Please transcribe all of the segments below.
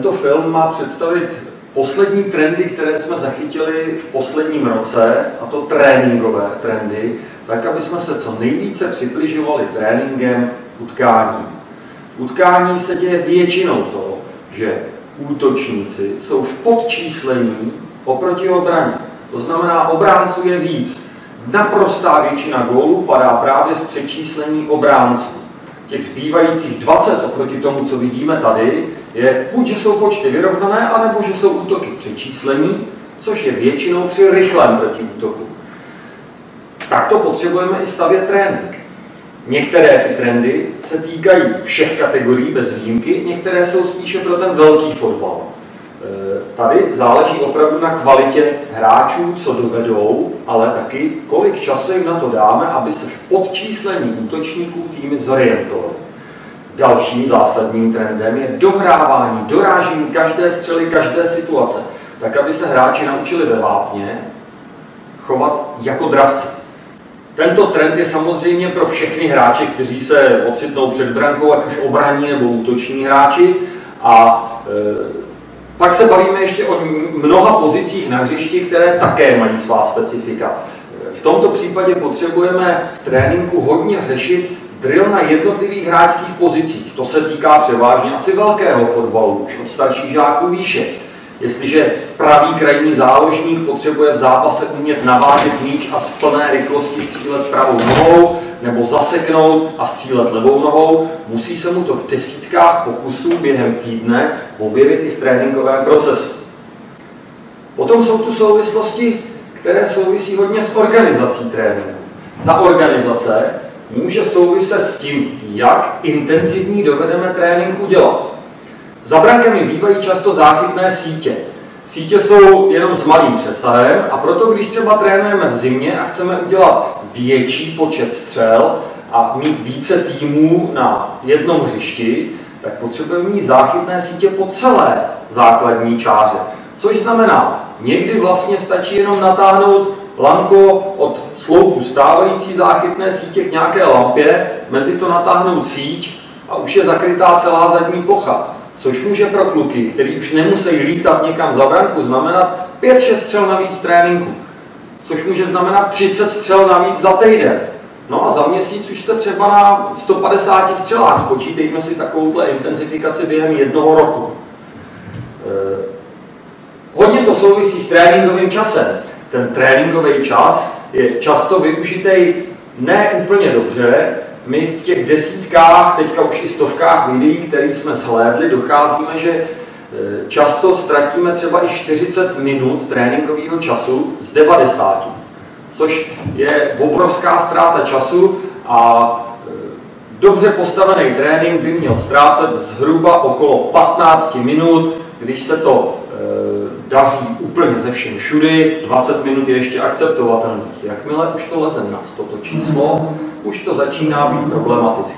Tento film má představit poslední trendy, které jsme zachytili v posledním roce, a to tréninkové trendy, tak, aby jsme se co nejvíce přibližovali tréninkem utkání. V utkání se děje většinou to, že útočníci jsou v podčíslení oproti obraně. To znamená, obránců je víc. Naprostá většina gólů padá právě z přečíslení obránců. Těch zbývajících 20 oproti tomu, co vidíme tady, je buď, že jsou počty vyrovnané, anebo že jsou útoky v přečíslení, což je většinou při rychlém protiútoku. Takto potřebujeme i stavět trénink. Některé ty trendy se týkají všech kategorií bez výjimky, některé jsou spíše pro ten velký fotbal. Tady záleží opravdu na kvalitě hráčů, co dovedou, ale taky kolik času jim na to dáme, aby se v podčíslení útočníků týmy zorientovali. Dalším zásadním trendem je dohrávání, dorážení každé střely, každé situace, tak aby se hráči naučili ve vápně chovat jako dravci. Tento trend je samozřejmě pro všechny hráče, kteří se ocitnou před brankou, ať už obranní nebo útoční hráči. A pak se bavíme ještě o mnoha pozicích na hřišti, které také mají svá specifika. V tomto případě potřebujeme v tréninku hodně řešit drill na jednotlivých hráčských pozicích. To se týká převážně asi velkého fotbalu, už od starších žáků výše. Jestliže pravý krajní záložník potřebuje v zápase umět navážet míč a z plné rychlosti střílet pravou nohou, nebo zaseknout a střílet levou nohou, musí se mu to v desítkách pokusů během týdne objevit i v tréninkovém procesu. Potom jsou tu souvislosti, které souvisí hodně s organizací tréninku. Ta organizace může souviset s tím, jak intenzivní dovedeme trénink udělat. Za brankami bývají často záchytné sítě. Sítě jsou jenom s malým přesahem a proto, když třeba trénujeme v zimě a chceme udělat větší počet střel a mít více týmů na jednom hřišti, tak potřebujeme mít záchytné sítě po celé základní čáře. Což znamená, někdy vlastně stačí jenom natáhnout lanko od sloupu stávající záchytné sítě k nějaké lampě, mezi to natáhnout síť a už je zakrytá celá zadní plocha. Což může pro kluky, kteří už nemusí lítat někam za branku, znamenat 5-6 střel navíc tréninku. Což může znamenat 30 střel navíc za týden. No a za měsíc už jste třeba na 150 střelách. Spočítejme si takovouhle intenzifikaci během jednoho roku. Hodně to souvisí s tréninkovým časem. Ten tréninkový čas je často využitý ne úplně dobře. My v těch desítkách, teďka už i stovkách videí, které jsme shlédli, docházíme, že často ztratíme třeba i 40 minut tréninkového času z 90. Což je obrovská ztráta času a dobře postavený trénink by měl ztrácet zhruba okolo 15 minut, když se to daří úplně ze všem všudy, 20 minut je ještě akceptovatelných. Jakmile už to leze nad toto číslo, už to začíná být problematické.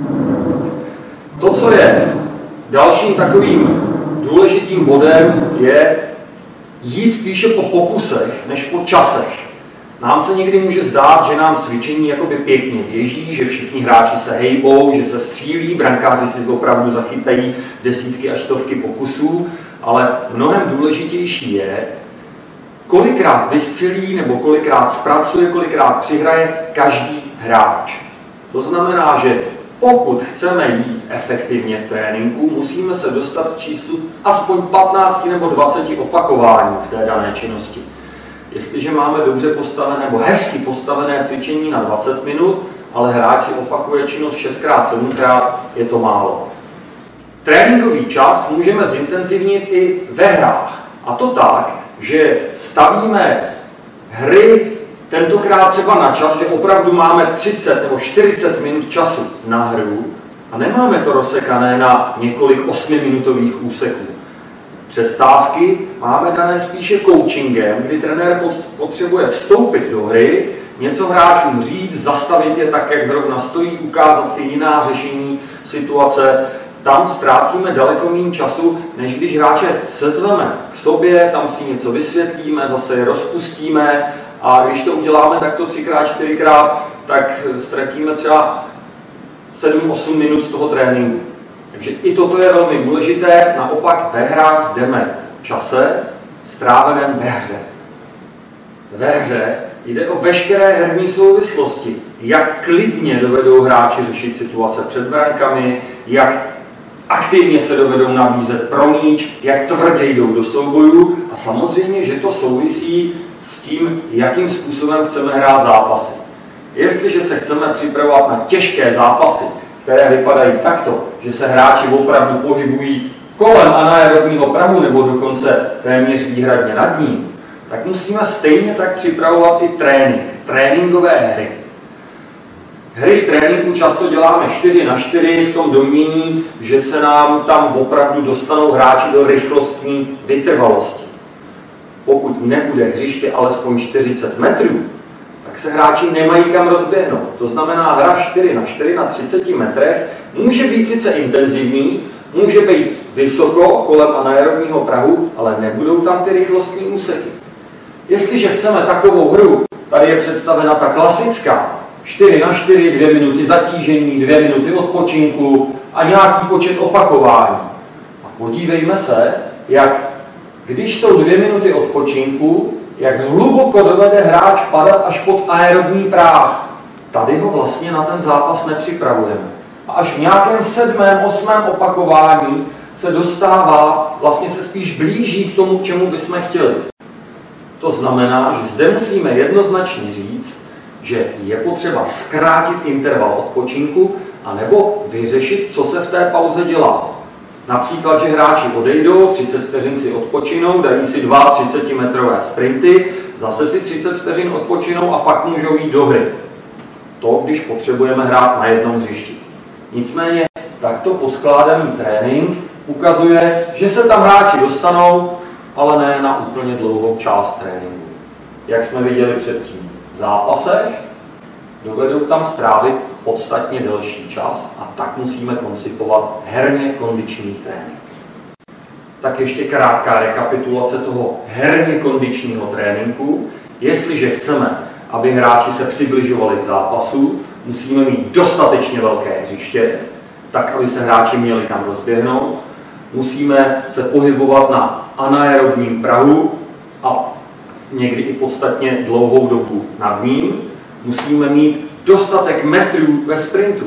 To, co je dalším takovým důležitým bodem, je jít spíše po pokusech, než po časech. Nám se někdy může zdát, že nám cvičení jakoby pěkně běží, že všichni hráči se hejbou, že se střílí, brankáři si opravdu zachytají desítky až stovky pokusů, ale mnohem důležitější je, kolikrát vystřelí nebo kolikrát zpracuje, kolikrát přihraje každý hráč. To znamená, že pokud chceme jít efektivně v tréninku, musíme se dostat k číslu aspoň 15 nebo 20 opakování v té dané činnosti. Jestliže máme dobře postavené nebo hezky postavené cvičení na 20 minut, ale hráč si opakuje činnost 6x, 7x, je to málo. Tréninkový čas můžeme zintenzivnit i ve hrách. A to tak, že stavíme hry tentokrát třeba na čas, že opravdu máme 30 nebo 40 minut času na hru a nemáme to rozsekané na několik 8minutových úseků. Přestávky máme dané spíše coachingem, kdy trenér potřebuje vstoupit do hry, něco hráčům říct, zastavit je tak, jak zrovna stojí, ukázat si jiná řešení situace. Tam ztrácíme daleko méně času, než když hráče sezveme k sobě, tam si něco vysvětlíme, zase je rozpustíme a když to uděláme takto 3x, 4x, tak ztratíme třeba 7-8 minut z toho tréninku. Takže i toto je velmi důležité, naopak ve hrách jdeme v čase stráveném ve hře. Ve hře jde o veškeré herní souvislosti, jak klidně dovedou hráči řešit situace před brankami, jak aktivně se dovedou nabízet pro míč, jak tvrdě jdou do soubojů a samozřejmě, že to souvisí s tím, jakým způsobem chceme hrát zápasy. Jestliže se chceme připravovat na těžké zápasy, které vypadají takto, že se hráči opravdu pohybují kolem anaerobního prahu nebo dokonce téměř výhradně nad ním, tak musíme stejně tak připravovat i tréninkové hry. Hry v tréninku často děláme 4x4 v tom domnění, že se nám tam opravdu dostanou hráči do rychlostní vytrvalosti. Pokud nebude hřiště alespoň 40 metrů, tak se hráči nemají kam rozběhnout. To znamená, hra 4x4 na 30 metrech může být sice intenzivní, může být vysoko kolem anaerobního prahu, ale nebudou tam ty rychlostní úseky. Jestliže chceme takovou hru, tady je představena ta klasická, 4x4, 2 minuty zatížení, 2 minuty odpočinku a nějaký počet opakování. A podívejme se, jak když jsou 2 minuty odpočinku, jak hluboko dovede hráč padat až pod aerobní práh. Tady ho vlastně na ten zápas nepřipravujeme. A až v nějakém 7., 8. opakování se dostává, vlastně se spíš blíží k tomu, k čemu bychom chtěli. To znamená, že zde musíme jednoznačně říct, že je potřeba zkrátit interval odpočinku anebo vyřešit, co se v té pauze dělá. Například, že hráči odejdou, 30 vteřin si odpočinou, dají si 2 30metrové sprinty, zase si 30 vteřin odpočinou a pak můžou jít do hry. To, když potřebujeme hrát na jednom hřišti. Nicméně, takto poskládaný trénink ukazuje, že se tam hráči dostanou, ale ne na úplně dlouhou část tréninku. Jak jsme viděli předtím v zápasech, dovedou tam strávit podstatně delší čas a tak musíme koncipovat herně kondiční trénink. Tak ještě krátká rekapitulace toho herně kondičního tréninku. Jestliže chceme, aby hráči se přibližovali k zápasu, musíme mít dostatečně velké hřiště, tak, aby se hráči měli kam rozběhnout. Musíme se pohybovat na anaerobním prahu a někdy i podstatně dlouhou dobu nad ním. Musíme mít dostatek metrů ve sprintu.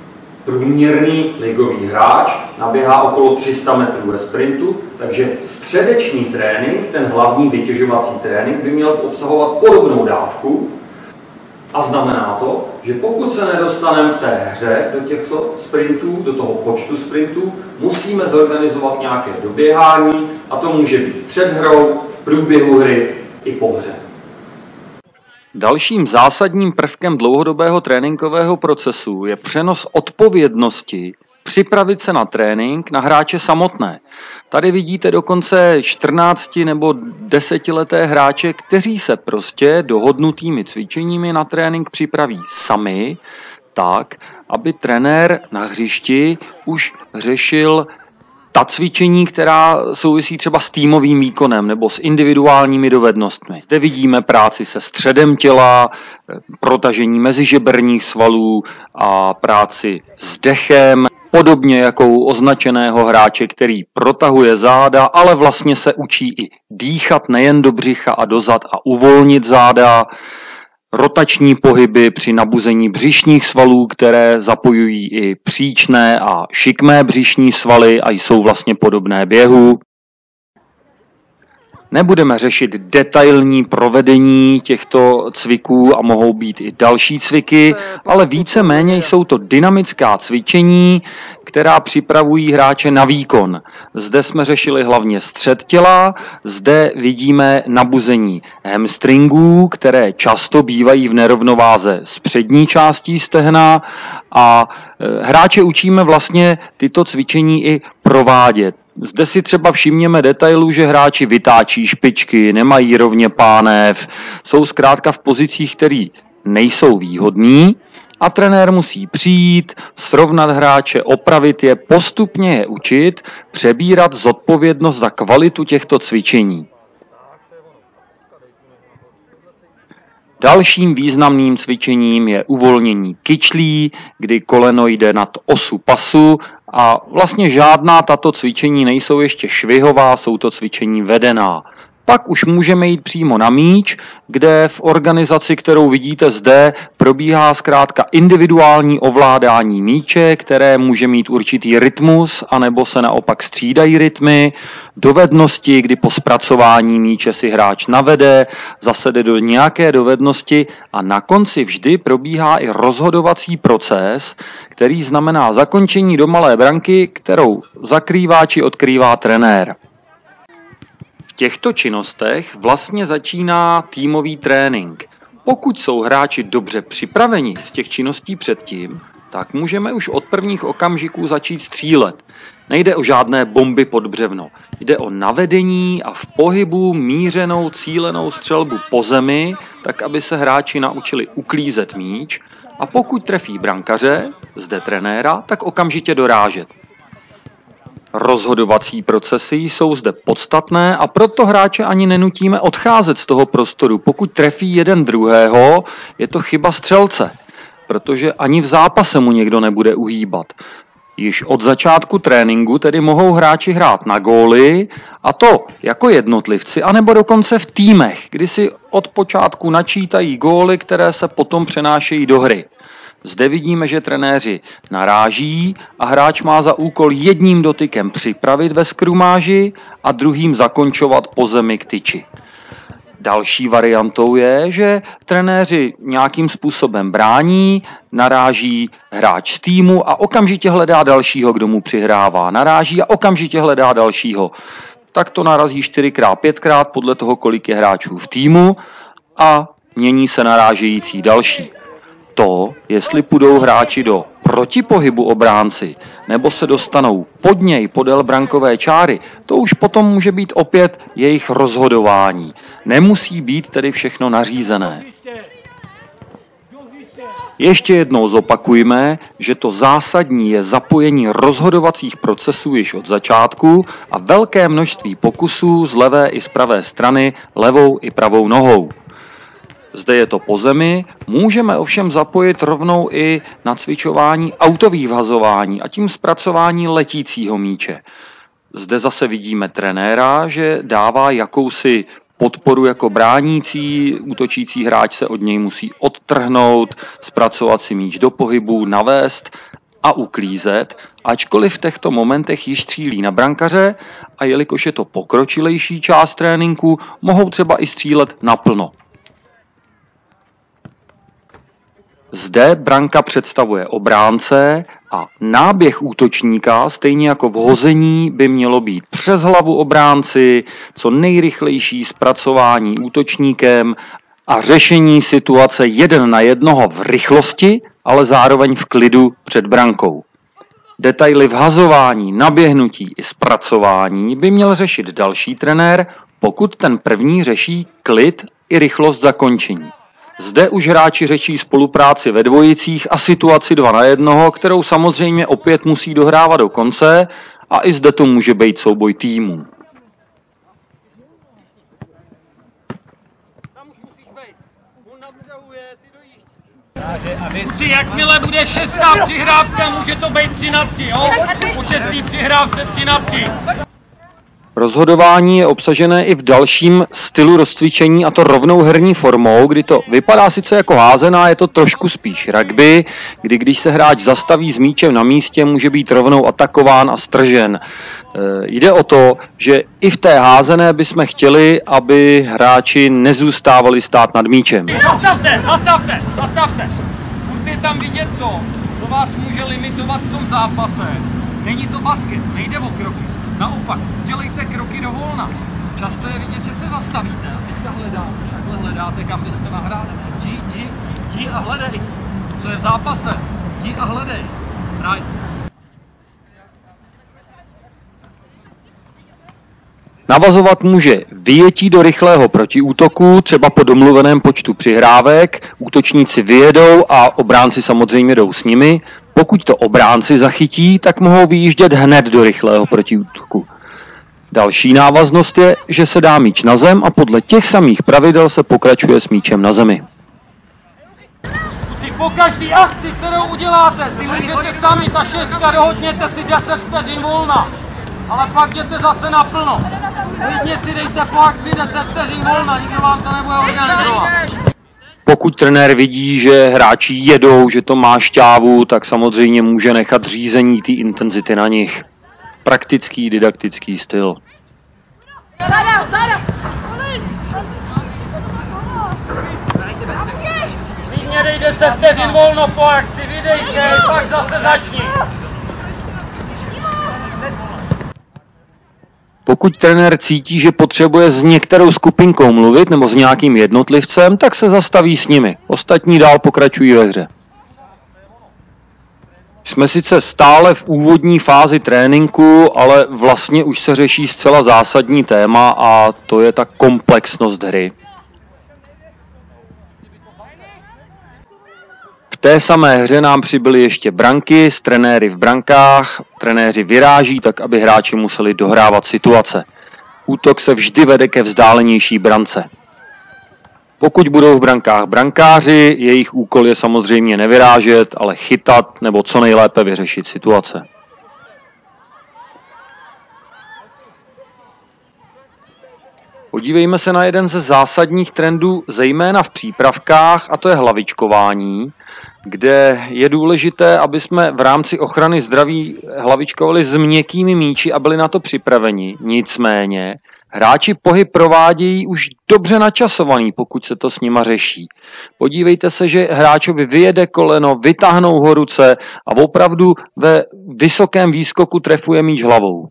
Průměrný ligový hráč naběhá okolo 300 metrů ve sprintu, takže středeční trénink, ten hlavní vytěžovací trénink, by měl obsahovat podobnou dávku. A znamená to, že pokud se nedostaneme v té hře do těchto sprintů, do toho počtu sprintů, musíme zorganizovat nějaké doběhání a to může být před hrou, v průběhu hry i po hře. Dalším zásadním prvkem dlouhodobého tréninkového procesu je přenos odpovědnosti připravit se na trénink na hráče samotné. Tady vidíte dokonce 14 nebo 10leté hráče, kteří se prostě dohodnutými cvičeními na trénink připraví sami, tak, aby trenér na hřišti už řešil ta cvičení, která souvisí třeba s týmovým výkonem nebo s individuálními dovednostmi. Zde vidíme práci se středem těla, protažení mezižeberních svalů a práci s dechem, podobně jako u označeného hráče, který protahuje záda, ale vlastně se učí i dýchat nejen do břicha a do zad a uvolnit záda, rotační pohyby při nabuzení břišních svalů, které zapojují i příčné a šikmé břišní svaly a jsou vlastně podobné běhu. Nebudeme řešit detailní provedení těchto cviků a mohou být i další cviky, ale víceméně jsou to dynamická cvičení, která připravují hráče na výkon. Zde jsme řešili hlavně střed těla, zde vidíme nabuzení hamstringů, které často bývají v nerovnováze s přední částí stehna a hráče učíme vlastně tyto cvičení i provádět. Zde si třeba všimněme detailu, že hráči vytáčí špičky, nemají rovně pánev, jsou zkrátka v pozicích, které nejsou výhodný a trenér musí přijít, srovnat hráče, opravit je, postupně je učit, přebírat zodpovědnost za kvalitu těchto cvičení. Dalším významným cvičením je uvolnění kyčlí, kdy koleno jde nad osu pasu a vlastně žádná tato cvičení nejsou ještě švihová, jsou to cvičení vedená. Pak už můžeme jít přímo na míč, kde v organizaci, kterou vidíte zde, probíhá zkrátka individuální ovládání míče, které může mít určitý rytmus, anebo se naopak střídají rytmy, dovednosti, kdy po zpracování míče si hráč navede, zase jde do nějaké dovednosti a na konci vždy probíhá i rozhodovací proces, který znamená zakončení do malé branky, kterou zakrývá či odkrývá trenér. V těchto činnostech vlastně začíná týmový trénink. Pokud jsou hráči dobře připraveni z těch činností předtím, tak můžeme už od prvních okamžiků začít střílet. Nejde o žádné bomby pod břevno. Jde o navedení a v pohybu mířenou cílenou střelbu po zemi, tak aby se hráči naučili uklízet míč a pokud trefí brankaře, zde trenéra, tak okamžitě dorážet. Rozhodovací procesy jsou zde podstatné a proto hráče ani nenutíme odcházet z toho prostoru. Pokud trefí jeden druhého, je to chyba střelce, protože ani v zápase mu někdo nebude uhýbat. Již od začátku tréninku tedy mohou hráči hrát na góly, a to jako jednotlivci, anebo dokonce v týmech, kdy si od počátku načítají góly, které se potom přenášejí do hry. Zde vidíme, že trenéři naráží a hráč má za úkol jedním dotykem připravit ve skrumáži a druhým zakončovat po zemi k tyči. Další variantou je, že trenéři nějakým způsobem brání, naráží hráč z týmu a okamžitě hledá dalšího, kdo mu přihrává. Naráží a okamžitě hledá dalšího. Tak to narazí 4x, 5x podle toho, kolik je hráčů v týmu a mění se narážející další. To, jestli půjdou hráči do protipohybu obránci nebo se dostanou pod něj podél brankové čáry, to už potom může být opět jejich rozhodování. Nemusí být tedy všechno nařízené. Ještě jednou zopakujme, že to zásadní je zapojení rozhodovacích procesů již od začátku a velké množství pokusů z levé i z pravé strany, levou i pravou nohou. Zde je to po zemi, můžeme ovšem zapojit rovnou i na cvičování autových vhazování a tím zpracování letícího míče. Zde zase vidíme trenéra, že dává jakousi podporu jako bránící, útočící hráč se od něj musí odtrhnout, zpracovat si míč do pohybu, navést a uklízet, ačkoliv v těchto momentech již střílí na brankaře a jelikož je to pokročilejší část tréninku, mohou třeba i střílet naplno. Zde branka představuje obránce a náběh útočníka, stejně jako v hození, by mělo být přes hlavu obránci, co nejrychlejší zpracování útočníkem a řešení situace 1 na 1 v rychlosti, ale zároveň v klidu před brankou. Detaily vhazování, naběhnutí i zpracování by měl řešit další trenér, pokud ten první řeší klid i rychlost zakončení. Zde už hráči řečí spolupráci ve dvojicích a situaci 2 na 1, kterou samozřejmě opět musí dohrávat do konce a i zde to může být souboj týmů. Jakmile bude 6. přihrávka, může to být 3 na 3, jo? Po 6. přihrávce 3 na 3. Rozhodování je obsažené i v dalším stylu rozcvičení, a to rovnou herní formou, kdy to vypadá sice jako házená, je to trošku spíš rugby, kdy když se hráč zastaví s míčem na místě, může být rovnou atakován a stržen. Jde o to, že i v té házené bychom chtěli, aby hráči nezůstávali stát nad míčem. Zastavte! Můžete tam vidět to, co vás může limitovat v tom zápase. Není to basket, nejde o kroky. Naopak, dělejte kroky do volna. Často je vidět, že se zastavíte a teďka hledáte, kam byste nahráli. Jdi a hledej. Co je v zápase? Jdi a hledej. Hraj. Navazovat může vyjetí do rychlého protiútoku, třeba po domluveném počtu přihrávek, útočníci vyjedou a obránci samozřejmě jdou s nimi. Pokud to obránci zachytí, tak mohou vyjíždět hned do rychlého protiútoku. Další návaznost je, že se dá míč na zem a podle těch samých pravidel se pokračuje s míčem na zemi. Po každý akci, kterou uděláte, si můžete sami ta šestka, dohodněte si 10 vteřin volna. Ale pak jděte zase naplno. Klidně si dejte po akci 10 vteřin volna, nikdo vám to nebude organizovat. Pokud trenér vidí, že hráči jedou, že to má šťávu, tak samozřejmě může nechat řízení té intenzity na nich. Praktický, didaktický styl. Klidně dej 10 vteřin volno po akci, vydejchej, pak zase začni. Pokud trenér cítí, že potřebuje s některou skupinkou mluvit nebo s nějakým jednotlivcem, tak se zastaví s nimi. Ostatní dál pokračují ve hře. Jsme sice stále v úvodní fázi tréninku, ale vlastně už se řeší zcela zásadní téma a to je ta komplexnost hry. V té samé hře nám přibyly ještě branky s trenéry v brankách. Trenéři vyráží tak, aby hráči museli dohrávat situace. Útok se vždy vede ke vzdálenější brance. Pokud budou v brankách brankáři, jejich úkol je samozřejmě nevyrážet, ale chytat nebo co nejlépe vyřešit situace. Podívejme se na jeden ze zásadních trendů, zejména v přípravkách, a to je hlavičkování, kde je důležité, aby jsme v rámci ochrany zdraví hlavičkovali s měkkými míči a byli na to připraveni. Nicméně hráči pohyb provádějí už dobře načasovaný, pokud se to s nima řeší. Podívejte se, že hráčovi vyjede koleno, vytáhnou ho ruce a opravdu ve vysokém výskoku trefuje míč hlavou.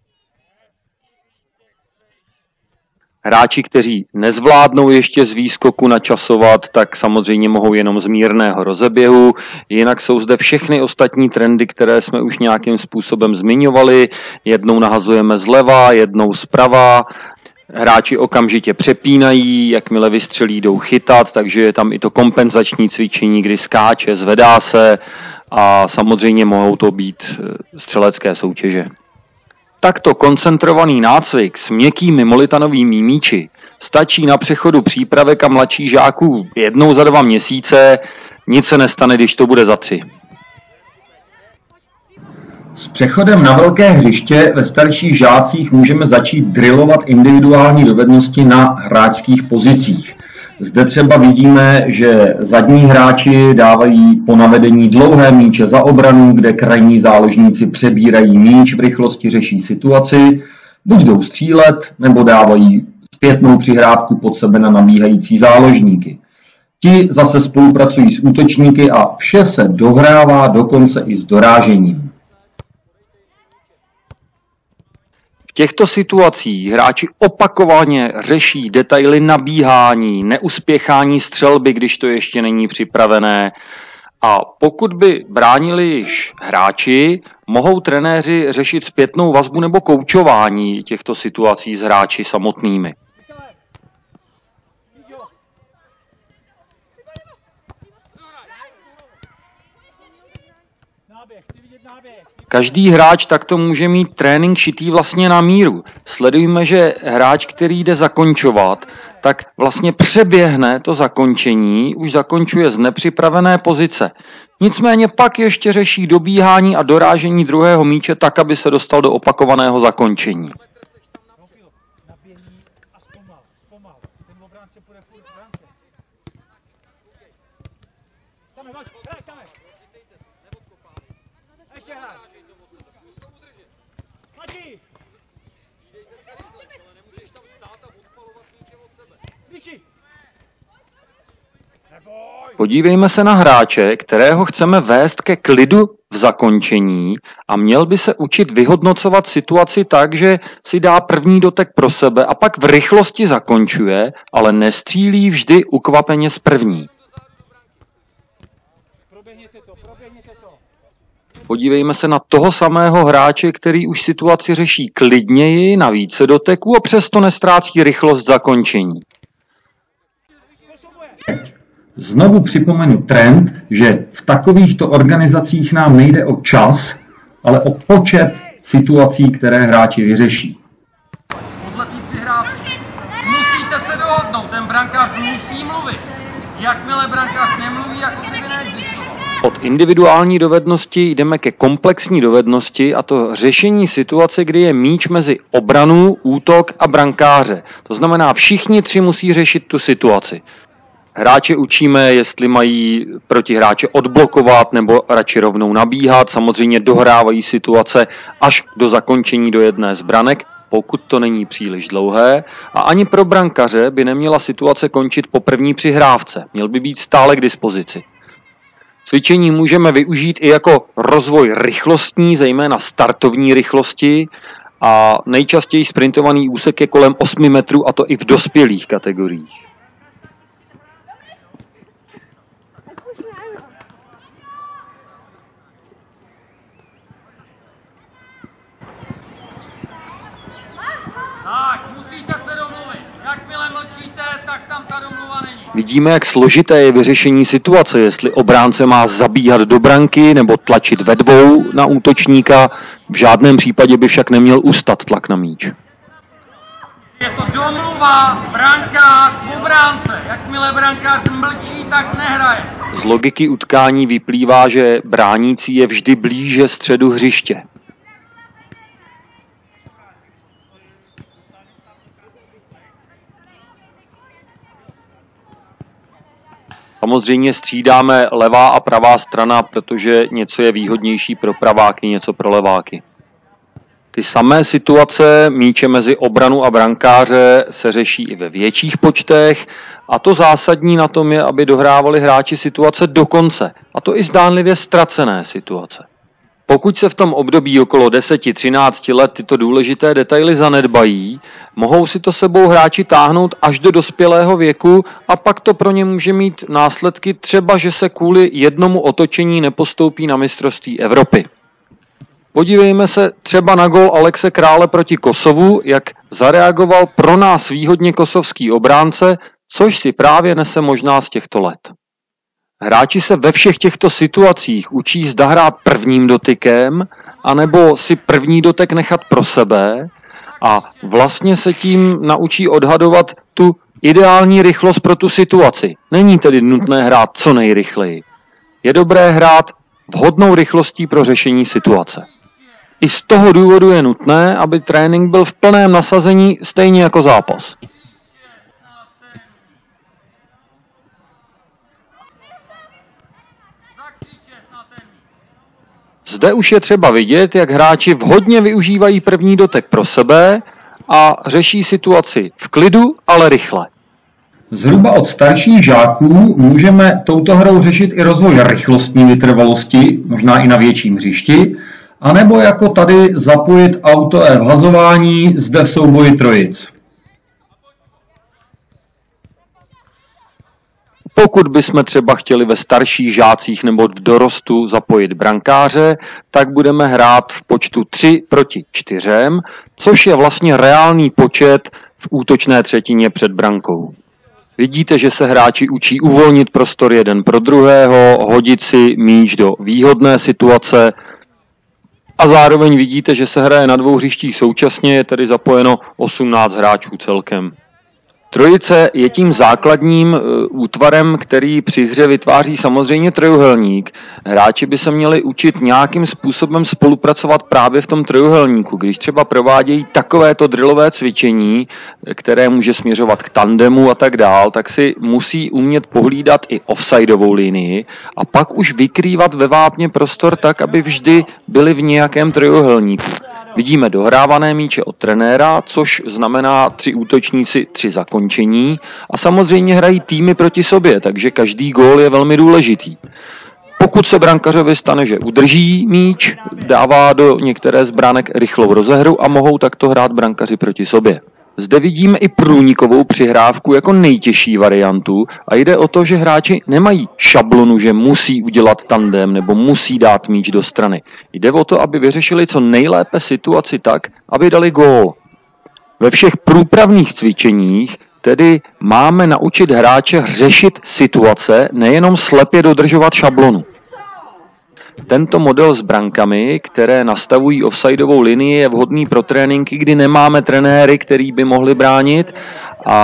Hráči, kteří nezvládnou ještě z výskoku načasovat, tak samozřejmě mohou jenom z mírného rozeběhu. Jinak jsou zde všechny ostatní trendy, které jsme už nějakým způsobem zmiňovali. Jednou nahazujeme zleva, jednou zprava. Hráči okamžitě přepínají, jakmile vystřelí, jdou chytat, takže je tam i to kompenzační cvičení, kdy skáče, zvedá se a samozřejmě mohou to být střelecké soutěže. Takto koncentrovaný nácvik s měkkými molitanovými míči stačí na přechodu přípravek a mladších žáků jednou za 2 měsíce, nic se nestane, když to bude za 3. S přechodem na velké hřiště ve starších žácích můžeme začít drillovat individuální dovednosti na hráčských pozicích. Zde třeba vidíme, že zadní hráči dávají po navedení dlouhé míče za obranu, kde krajní záložníci přebírají míč, v rychlosti řeší situaci, buď jdou střílet, nebo dávají zpětnou přihrávku pod sebe na nabíhající záložníky. Ti zase spolupracují s útočníky a vše se dohrává dokonce i s dorážením. V těchto situacích hráči opakovaně řeší detaily nabíhání, neuspěchání střelby, když to ještě není připravené. A pokud by bránili již hráči, mohou trenéři řešit zpětnou vazbu nebo koučování těchto situací s hráči samotnými. Každý hráč takto může mít trénink šitý vlastně na míru. Sledujme, že hráč, který jde zakončovat, tak vlastně přeběhne to zakončení, už zakončuje z nepřipravené pozice. Nicméně pak ještě řeší dobíhání a dorážení druhého míče tak, aby se dostal do opakovaného zakončení. Podívejme se na hráče, kterého chceme vést ke klidu v zakončení a měl by se učit vyhodnocovat situaci tak, že si dá první dotek pro sebe a pak v rychlosti zakončuje, ale nestřílí vždy ukvapeně z první. Podívejme se na toho samého hráče, který už situaci řeší klidněji na více doteků a přesto nestrácí rychlost zakončení. Znovu připomenu trend, že v takovýchto organizacích nám nejde o čas, ale o počet situací, které hráči vyřeší. Podle té přihrávky musíte se dohodnout, ten brankář musí mluvit. Jakmile brankář nemluví, jako kdyby neexistoval. Od individuální dovednosti jdeme ke komplexní dovednosti, a to řešení situace, kdy je míč mezi obranu, útok a brankáře. To znamená, všichni tři musí řešit tu situaci. Hráče učíme, jestli mají protihráče odblokovat nebo radši rovnou nabíhat. Samozřejmě dohrávají situace až do zakončení do jedné z branek, pokud to není příliš dlouhé. A ani pro brankaře by neměla situace končit po první přihrávce. Měl by být stále k dispozici. Cvičení můžeme využít i jako rozvoj rychlostní, zejména startovní rychlosti, a nejčastěji sprintovaný úsek je kolem 8 metrů, a to i v dospělých kategoriích. Tak, musíte se domluvit. Jakmile mlčíte, tak tam ta domluva není. Vidíme, jak složité je vyřešení situace, jestli obránce má zabíhat do branky nebo tlačit ve dvou na útočníka. V žádném případě by však neměl ustat tlak na míč. Je to domluva, brankář, obránce. Jakmile brankář mlčí, tak nehraje. Z logiky utkání vyplývá, že bránící je vždy blíže středu hřiště. Samozřejmě střídáme levá a pravá strana, protože něco je výhodnější pro praváky, něco pro leváky. Ty samé situace míče mezi obranu a brankáře se řeší i ve větších počtech, a to zásadní na tom je, aby dohrávali hráči situace do konce, a to i zdánlivě ztracené situace. Pokud se v tom období okolo 10-13 let tyto důležité detaily zanedbají, mohou si to sebou hráči táhnout až do dospělého věku, a pak to pro ně může mít následky, třeba že se kvůli jednomu otočení nepostoupí na mistrovství Evropy. Podívejme se třeba na gól Alexe Krále proti Kosovu, jak zareagoval pro nás výhodně kosovský obránce, což si právě nese možná z těchto let. Hráči se ve všech těchto situacích učí zda hrát prvním dotykem, anebo si první dotek nechat pro sebe, a vlastně se tím naučí odhadovat tu ideální rychlost pro tu situaci. Není tedy nutné hrát co nejrychleji. Je dobré hrát vhodnou rychlostí pro řešení situace. I z toho důvodu je nutné, aby trénink byl v plném nasazení, stejně jako zápas. Zde už je třeba vidět, jak hráči vhodně využívají první dotek pro sebe a řeší situaci v klidu, ale rychle. Zhruba od starších žáků můžeme touto hrou řešit i rozvoj rychlostní vytrvalosti, možná i na větším hřišti, anebo jako tady zapojit auto v hazování zde v souboji trojic. Pokud bychom třeba chtěli ve starších žácích nebo v dorostu zapojit brankáře, tak budeme hrát v počtu 3 proti 4, což je vlastně reálný počet v útočné třetině před brankou. Vidíte, že se hráči učí uvolnit prostor jeden pro druhého, hodit si míč do výhodné situace, a zároveň vidíte, že se hraje na dvou hřištích současně, je tedy zapojeno 18 hráčů celkem. Trojice je tím základním útvarem, který při hře vytváří samozřejmě trojúhelník. Hráči by se měli učit nějakým způsobem spolupracovat právě v tom trojúhelníku. Když třeba provádějí takovéto drillové cvičení, které může směřovat k tandemu a tak dál, tak si musí umět pohlídat i offsideovou linii a pak už vykrývat ve vápně prostor tak, aby vždy byli v nějakém trojúhelníku. Vidíme dohrávané míče od trenéra, což znamená 3 útočníci, 3 zakončení, a samozřejmě hrají týmy proti sobě, takže každý gól je velmi důležitý. Pokud se brankařovi stane, že udrží míč, dává do některé z branek rychlou rozehru a mohou takto hrát brankaři proti sobě. Zde vidíme i průnikovou přihrávku jako nejtěžší variantu a jde o to, že hráči nemají šablonu, že musí udělat tandem nebo musí dát míč do strany. Jde o to, aby vyřešili co nejlépe situaci tak, aby dali gól. Ve všech průpravných cvičeních tedy máme naučit hráče řešit situace, nejenom slepě dodržovat šablonu. Tento model s brankami, které nastavují offsideovou linii, je vhodný pro tréninky, kdy nemáme trenéry, který by mohli bránit, a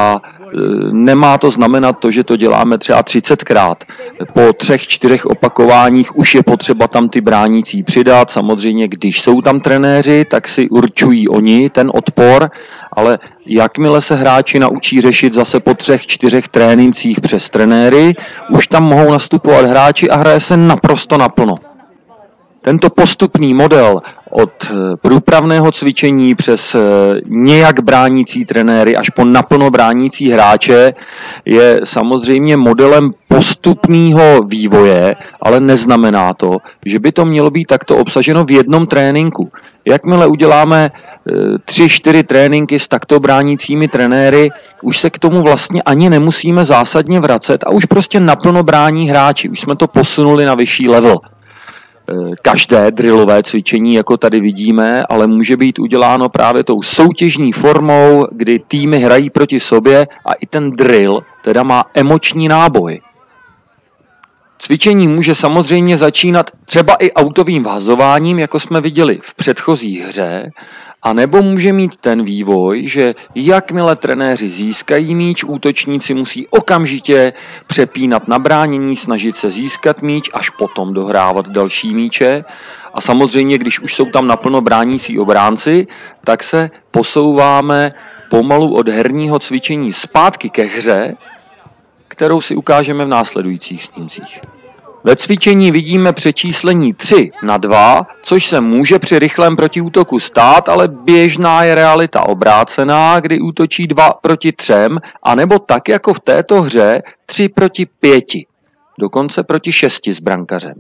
nemá to znamenat to, že to děláme třeba 30krát. Po 3-4 opakováních už je potřeba tam ty bránící přidat. Samozřejmě, když jsou tam trenéři, tak si určují oni ten odpor, ale jakmile se hráči naučí řešit zase po 3-4 trénincích přes trenéry, už tam mohou nastupovat hráči a hraje se naprosto naplno. Tento postupný model od průpravného cvičení přes nějak bránící trenéry až po naplno bránící hráče je samozřejmě modelem postupného vývoje, ale neznamená to, že by to mělo být takto obsaženo v jednom tréninku. Jakmile uděláme 3-4 tréninky s takto bránícími trenéry, už se k tomu vlastně ani nemusíme zásadně vracet a už prostě naplno brání hráči. Už jsme to posunuli na vyšší level. Každé drillové cvičení, jako tady vidíme, ale může být uděláno právě tou soutěžní formou, kdy týmy hrají proti sobě a i ten drill teda má emoční náboj. Cvičení může samozřejmě začínat třeba i autovým vhazováním, jako jsme viděli v předchozí hře, a nebo může mít ten vývoj, že jakmile trenéři získají míč, útočníci musí okamžitě přepínat na bránění, snažit se získat míč, až potom dohrávat další míče. A samozřejmě, když už jsou tam naplno bránící obránci, tak se posouváme pomalu od herního cvičení zpátky ke hře, kterou si ukážeme v následujících snímcích. Ve cvičení vidíme přečíslení 3/2, což se může při rychlém protiútoku stát, ale běžná je realita obrácená, kdy útočí 2-3, anebo tak jako v této hře 3-5, dokonce proti 6 s brankařem.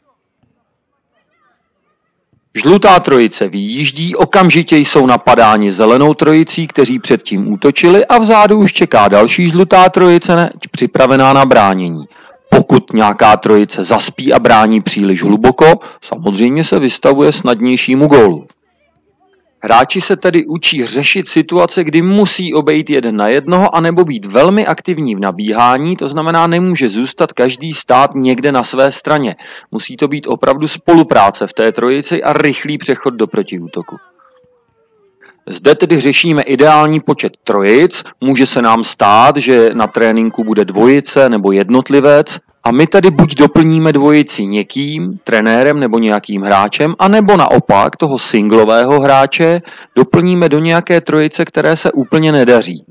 Žlutá trojice vyjíždí, okamžitě jsou napadáni zelenou trojicí, kteří předtím útočili, a vzadu už čeká další žlutá trojice připravená na bránění. Pokud nějaká trojice zaspí a brání příliš hluboko, samozřejmě se vystavuje snadnějšímu gólu. Hráči se tedy učí řešit situace, kdy musí obejít 1 na 1, anebo být velmi aktivní v nabíhání, to znamená, nemůže zůstat každý stát někde na své straně. Musí to být opravdu spolupráce v té trojici a rychlý přechod do protiútoku. Zde tedy řešíme ideální počet trojic, může se nám stát, že na tréninku bude dvojice nebo jednotlivec a my tady buď doplníme dvojici někým, trenérem nebo nějakým hráčem, anebo naopak toho singlového hráče doplníme do nějaké trojice, které se úplně nedaří.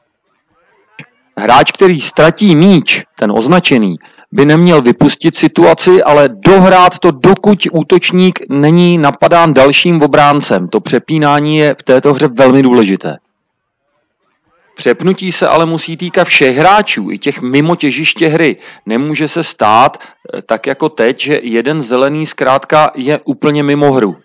Hráč, který ztratí míč, ten označený, by neměl vypustit situaci, ale dohrát to, dokud útočník není napadán dalším obráncem. To přepínání je v této hře velmi důležité. Přepnutí se ale musí týkat všech hráčů, i těch mimo těžiště hry. Nemůže se stát, tak jako teď, že jeden zelený zkrátka je úplně mimo hru.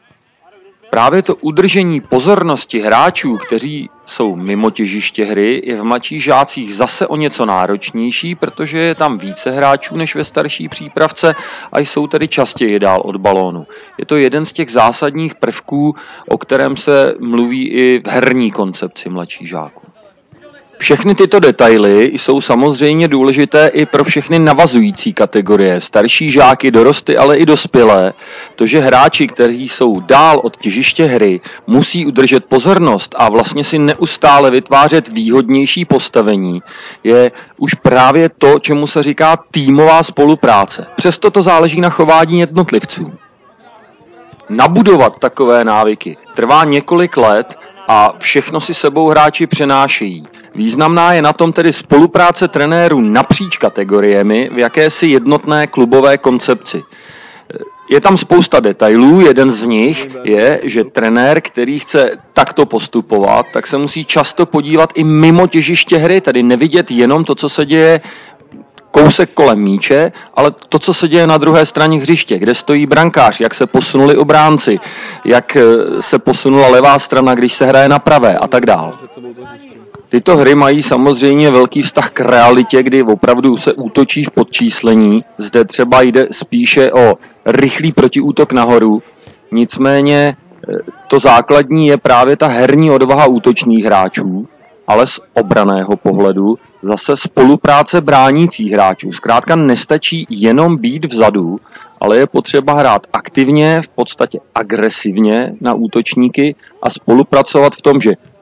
Právě to udržení pozornosti hráčů, kteří jsou mimo těžiště hry, je v mladších žácích zase o něco náročnější, protože je tam více hráčů než ve starší přípravce a jsou tedy častěji dál od balónu. Je to jeden z těch zásadních prvků, o kterém se mluví i v herní koncepci mladších žáků. Všechny tyto detaily jsou samozřejmě důležité i pro všechny navazující kategorie, starší žáky, dorosty, ale i dospělé. To, že hráči, kteří jsou dál od těžiště hry, musí udržet pozornost a vlastně si neustále vytvářet výhodnější postavení, je už právě to, čemu se říká týmová spolupráce. Přesto to záleží na chování jednotlivců. Nabudovat takové návyky trvá několik let a všechno si sebou hráči přenášejí. Významná je na tom tedy spolupráce trenérů napříč kategoriemi v jakési jednotné klubové koncepci. Je tam spousta detailů, jeden z nich je, že trenér, který chce takto postupovat, tak se musí často podívat i mimo těžiště hry, tedy nevidět jenom to, co se děje kousek kolem míče, ale to, co se děje na druhé straně hřiště, kde stojí brankář, jak se posunuli obránci, jak se posunula levá strana, když se hraje na pravé a tak dále. Tyto hry mají samozřejmě velký vztah k realitě, kdy opravdu se útočí v podčíslení. Zde třeba jde spíše o rychlý protiútok nahoru. Nicméně to základní je právě ta herní odvaha útočných hráčů, ale z obranného pohledu zase spolupráce bránících hráčů. Zkrátka nestačí jenom být vzadu, ale je potřeba hrát aktivně, v podstatě agresivně na útočníky a spolupracovat v tom, že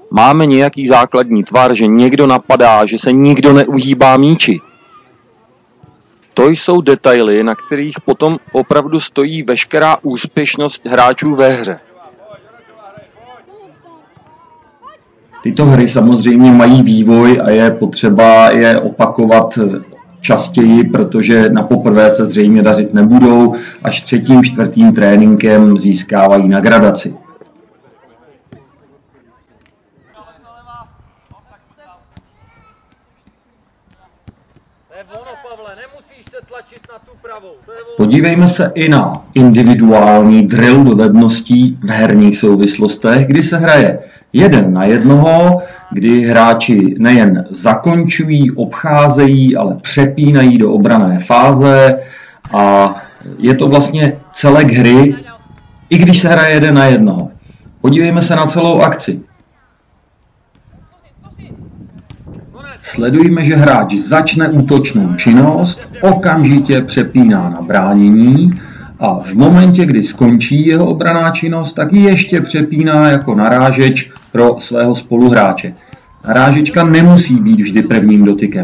Máme nějaký základní tvar, že někdo napadá, že se nikdo neuhýbá míči. To jsou detaily, na kterých potom opravdu stojí veškerá úspěšnost hráčů ve hře. Tyto hry samozřejmě mají vývoj a je potřeba je opakovat častěji, protože na poprvé se zřejmě dařit nebudou, až 3., 4. tréninkem získávají na gradaci. Podívejme se i na individuální drill dovedností v herních souvislostech, kdy se hraje 1 na 1, kdy hráči nejen zakončují, obcházejí, ale přepínají do obranné fáze a je to vlastně celek hry, i když se hraje 1 na 1. Podívejme se na celou akci. Sledujme, že hráč začne útočnou činnost, okamžitě přepíná na bránění a v momentě, kdy skončí jeho obranná činnost, tak ji ještě přepíná jako narážeč pro svého spoluhráče. Narážečka nemusí být vždy prvním dotykem.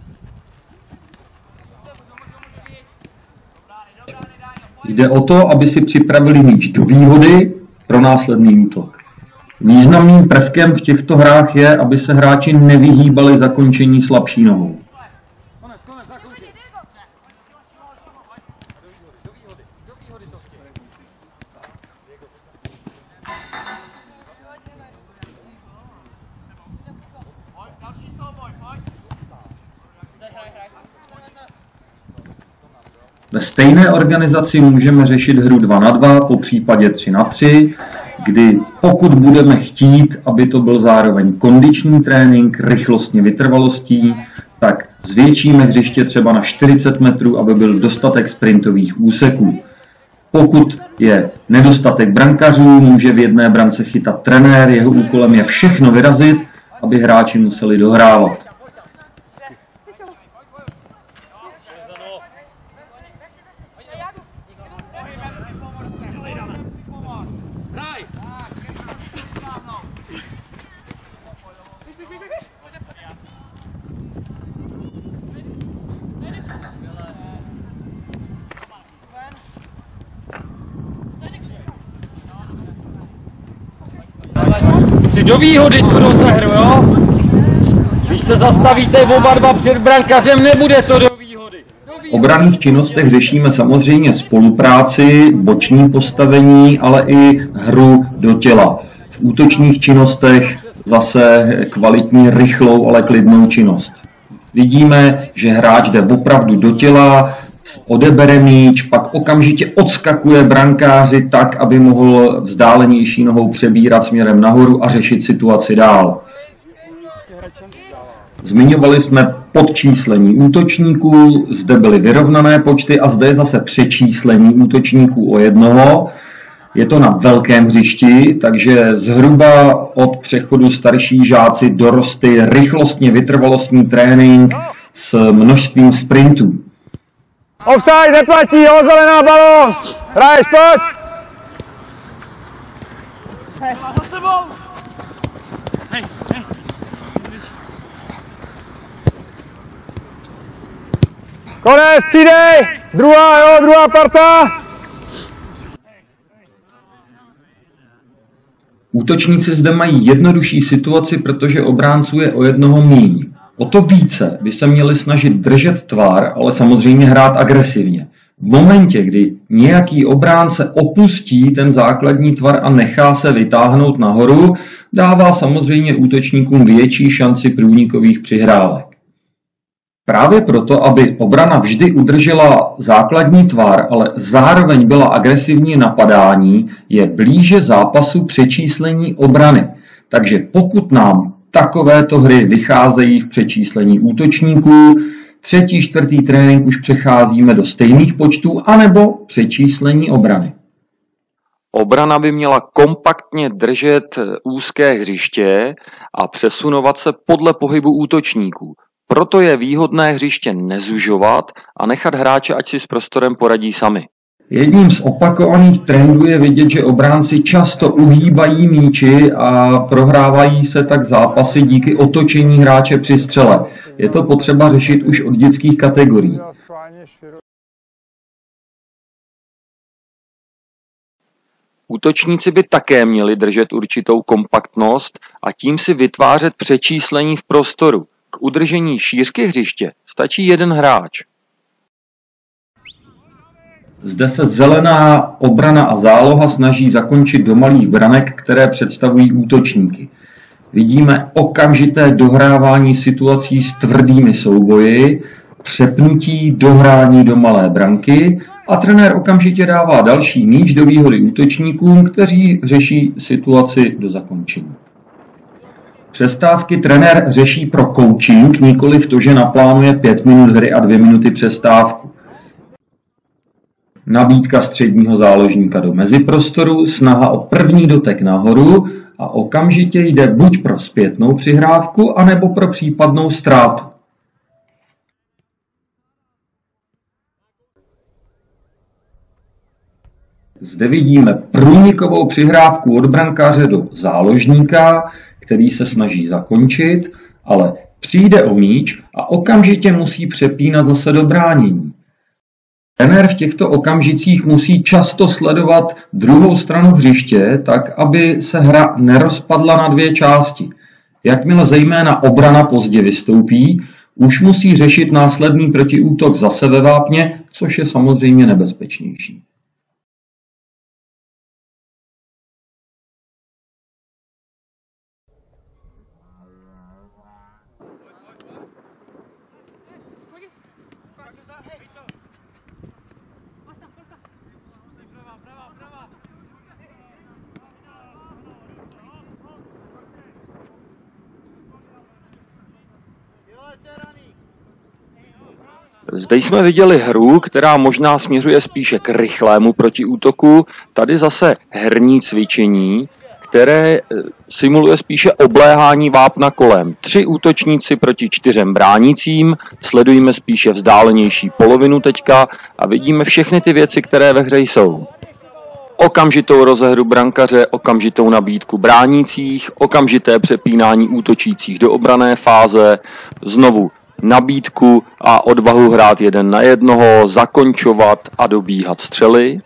Jde o to, aby si připravili míč do výhody pro následný útok. Významným prvkem v těchto hrách je, aby se hráči nevyhýbali zakončení slabší nohou. Ve stejné organizaci můžeme řešit hru 2 na 2, po případě 3 na 3, kdy pokud budeme chtít, aby to byl zároveň kondiční trénink, rychlostně vytrvalostí, tak zvětšíme hřiště třeba na 40 metrů, aby byl dostatek sprintových úseků. Pokud je nedostatek brankařů, může v jedné brance chytat trenér, jeho úkolem je všechno vyrazit, aby hráči museli dohrávat. Si do výhody tu rozehru, jo? Když se zastavíte oba dva před brankařem, nebude to do výhody. V obranných činnostech řešíme samozřejmě spolupráci, boční postavení, ale i hru do těla. V útočních činnostech zase kvalitní, rychlou, ale klidnou činnost. Vidíme, že hráč jde opravdu do těla, odebere míč, pak okamžitě odskakuje brankáři tak, aby mohl vzdálenější nohou přebírat směrem nahoru a řešit situaci dál. Zmiňovali jsme podčíslení útočníků, zde byly vyrovnané počty a zde je zase přečíslení útočníků o 1. Je to na velkém hřišti, takže zhruba od přechodu starší žáci dorosty rychlostně vytrvalostní trénink s množstvím sprintů. Offside neplatí, jo, zelená balón! Hraješ, pojď! Za sebou! Hej, hej! Konec, střídej! Druhá parta! Útočníci zde mají jednodušší situaci, protože obránců je o 1 míň. O to více by se měli snažit držet tvar, ale samozřejmě hrát agresivně. V momentě, kdy nějaký obránce opustí ten základní tvar a nechá se vytáhnout nahoru, dává samozřejmě útočníkům větší šanci průnikových přihrávek. Právě proto, aby obrana vždy udržela základní tvar, ale zároveň byla agresivní napadání, je blíže zápasu přečíslení obrany. Takže pokud nám takovéto hry vycházejí v přečíslení útočníků, 3., 4. trénink už přecházíme do stejných počtů, anebo přečíslení obrany. Obrana by měla kompaktně držet úzké hřiště a přesunovat se podle pohybu útočníků. Proto je výhodné hřiště nezužovat a nechat hráče, ať si s prostorem poradí sami. Jedním z opakovaných trendů je vidět, že obránci často uhýbají míči a prohrávají se tak zápasy díky otočení hráče při střele. Je to potřeba řešit už od dětských kategorií. Útočníci by také měli držet určitou kompaktnost a tím si vytvářet přečíslení v prostoru. K udržení šířky hřiště stačí jeden hráč. Zde se zelená obrana a záloha snaží zakončit do malých branek, které představují útočníky. Vidíme okamžité dohrávání situací s tvrdými souboji, přepnutí, dohrání do malé branky a trenér okamžitě dává další míč do výhody útočníkům, kteří řeší situaci do zakončení. Přestávky trenér řeší pro coaching, nikoli v to, že naplánuje 5 minut hry a 2 minuty přestávku. Nabídka středního záložníka do meziprostoru, snaha o první dotek nahoru a okamžitě jde buď pro zpětnou přihrávku, anebo pro případnou ztrátu. Zde vidíme průnikovou přihrávku od brankáře do záložníka, který se snaží zakončit, ale přijde o míč a okamžitě musí přepínat zase do bránění. Trenér v těchto okamžicích musí často sledovat druhou stranu hřiště, tak aby se hra nerozpadla na dvě části. Jakmile zejména obrana pozdě vystoupí, už musí řešit následný protiútok zase ve vápně, což je samozřejmě nebezpečnější. Zde jsme viděli hru, která možná směřuje spíše k rychlému protiútoku. Tady zase herní cvičení, které simuluje spíše obléhání vápna kolem. 3 útočníci proti 4 bránícím, sledujeme spíše vzdálenější polovinu teďka a vidíme všechny ty věci, které ve hře jsou. Okamžitou rozehru brankaře, okamžitou nabídku bránících, okamžité přepínání útočících do obranné fáze, znovu nabídku a odvahu hrát 1 na 1, zakončovat a dobíhat střely.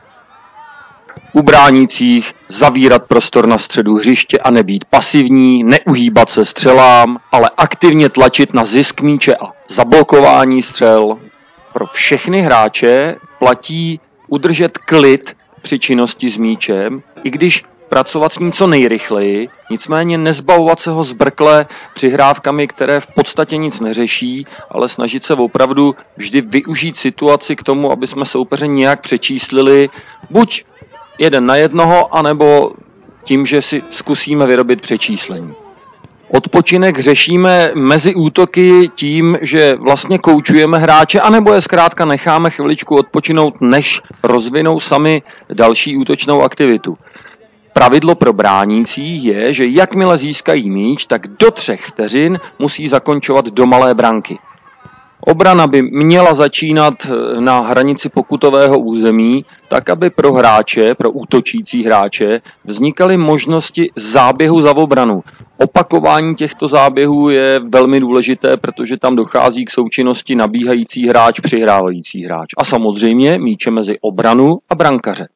U bránících zavírat prostor na středu hřiště a nebýt pasivní, neuhýbat se střelám, ale aktivně tlačit na zisk míče a zablokování střel. Pro všechny hráče platí udržet klid při činnosti s míčem, i když pracovat s ním co nejrychleji, nicméně nezbavovat se ho zbrkle přihrávkami, které v podstatě nic neřeší, ale snažit se opravdu vždy využít situaci k tomu, aby jsme soupeře nějak přečíslili, buď 1 na 1, anebo tím, že si zkusíme vyrobit přečíslení. Odpočinek řešíme mezi útoky tím, že vlastně koučujeme hráče, anebo je zkrátka necháme chviličku odpočinout, než rozvinou sami další útočnou aktivitu. Pravidlo pro bránící je, že jakmile získají míč, tak do 3 vteřin musí zakončovat do malé branky. Obrana by měla začínat na hranici pokutového území, tak aby pro hráče, pro útočící hráče, vznikaly možnosti záběhu za obranu. Opakování těchto záběhů je velmi důležité, protože tam dochází k součinnosti nabíhající hráč, přihrávající hráč. A samozřejmě míče mezi obranu a brankaře.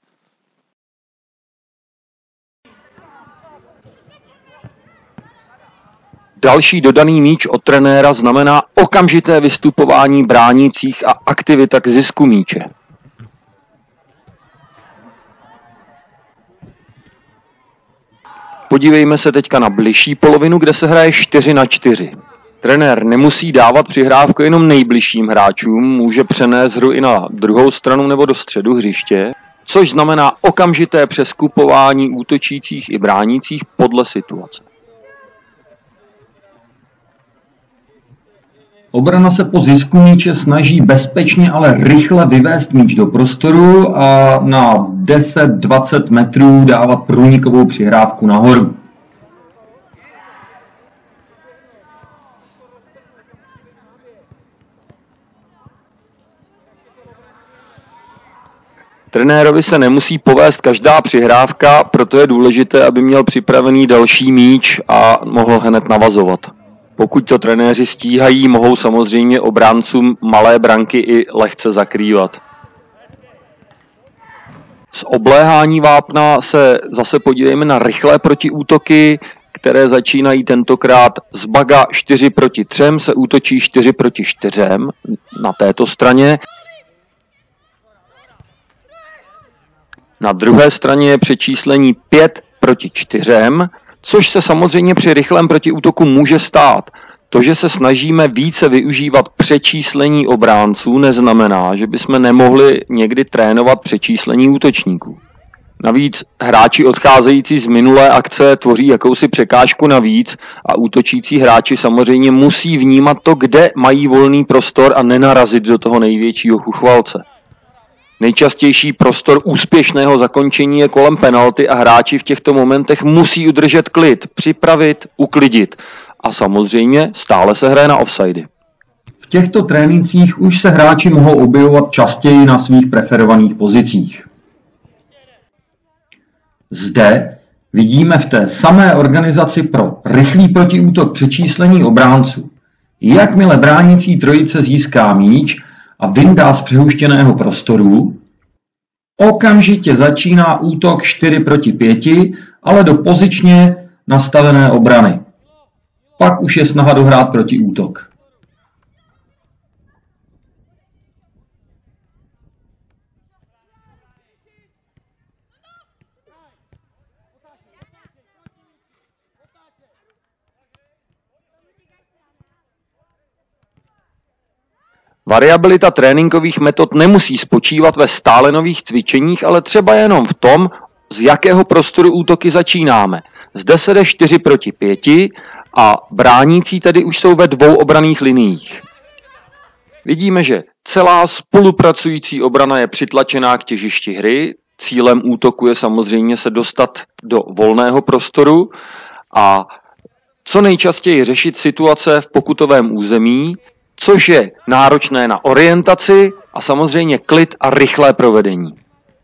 Další dodaný míč od trenéra znamená okamžité vystupování bránících a aktivita k zisku míče. Podívejme se teďka na bližší polovinu, kde se hraje 4 na 4. Trenér nemusí dávat přihrávku jenom nejbližším hráčům, může přenést hru i na druhou stranu nebo do středu hřiště, což znamená okamžité přeskupování útočících i bránících podle situace. Obrana se po zisku míče snaží bezpečně, ale rychle vyvést míč do prostoru a na 10-20 metrů dávat průnikovou přihrávku nahoru. Trenérovi se nemusí povést každá přihrávka, proto je důležité, aby měl připravený další míč a mohl hned navazovat. Pokud to trenéři stíhají, mohou samozřejmě obráncům malé branky i lehce zakrývat. Z obléhání vápna se zase podívejme na rychlé protiútoky, které začínají tentokrát z baga 4 proti 3, se útočí 4 proti 4 na této straně. Na druhé straně je přečíslení 5 proti 4, což se samozřejmě při rychlém protiútoku může stát. To, že se snažíme více využívat přečíslení obránců, neznamená, že bychom nemohli někdy trénovat přečíslení útočníků. Navíc hráči odcházející z minulé akce tvoří jakousi překážku navíc a útočící hráči samozřejmě musí vnímat to, kde mají volný prostor a nenarazit do toho největšího chuchvalce. Nejčastější prostor úspěšného zakončení je kolem penalty a hráči v těchto momentech musí udržet klid, připravit, uklidit. A samozřejmě stále se hraje na offsidy. V těchto trénincích už se hráči mohou objevovat častěji na svých preferovaných pozicích. Zde vidíme v té samé organizaci pro rychlý protiútok přečíslení obránců. Jakmile bránící trojice získá míč a vyndá z přehuštěného prostoru, okamžitě začíná útok 4 proti 5, ale do pozičně nastavené obrany. Pak už je snaha dohrát protiútok. Variabilita tréninkových metod nemusí spočívat ve stále nových cvičeních, ale třeba jenom v tom, z jakého prostoru útoky začínáme. Zde se jde 4 proti 5 a bránící tedy už jsou ve 2 obranných liniích. Vidíme, že celá spolupracující obrana je přitlačená k těžišti hry. Cílem útoku je samozřejmě se dostat do volného prostoru a co nejčastěji řešit situace v pokutovém území, což je náročné na orientaci a samozřejmě klid a rychlé provedení.